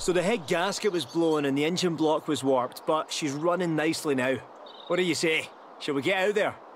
So the head gasket was blown and the engine block was warped, but she's running nicely now. What do you say? Shall we get out there?